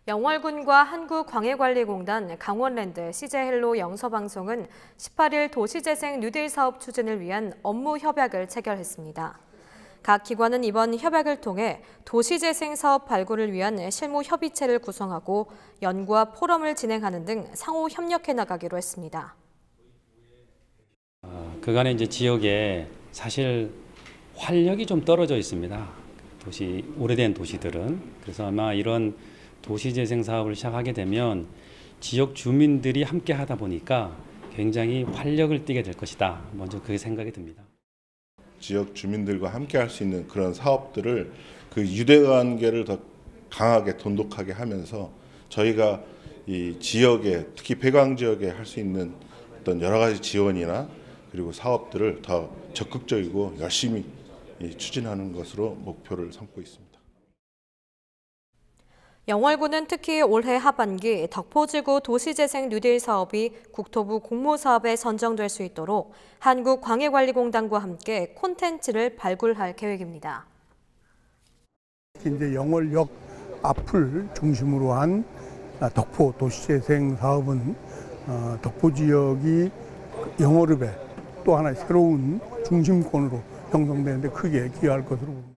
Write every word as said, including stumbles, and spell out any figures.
영월군과 한국광해관리공단, 강원랜드, 씨제헬로 영서방송은 십팔 일 도시재생 뉴딜 사업 추진을 위한 업무 협약을 체결했습니다. 각 기관은 이번 협약을 통해 도시재생 사업 발굴을 위한 실무 협의체를 구성하고 연구와 포럼을 진행하는 등 상호 협력해 나가기로 했습니다. 어, 그간의 이제 지역에 사실 활력이 좀 떨어져 있습니다. 도시 오래된 도시들은. 그래서 아마 이런 도시재생 사업을 시작하게 되면 지역 주민들이 함께 하다 보니까 굉장히 활력을 띠게 될 것이다. 먼저 그게 생각이 듭니다. 지역 주민들과 함께 할 수 있는 그런 사업들을 그 유대관계를 더 강하게 돈독하게 하면서 저희가 이 지역에 특히 폐광 지역에 할 수 있는 어떤 여러 가지 지원이나 그리고 사업들을 더 적극적이고 열심히 추진하는 것으로 목표를 삼고 있습니다. 영월군은 특히 올해 하반기 덕포지구 도시재생 뉴딜 사업이 국토부 공모사업에 선정될 수 있도록 한국광해관리공단과 함께 콘텐츠를 발굴할 계획입니다. 이제 영월역 앞을 중심으로 한 덕포 도시재생 사업은 덕포 지역이 영월읍의 또 하나의 새로운 중심권으로 형성되는데 크게 기여할 것으로 봅니다.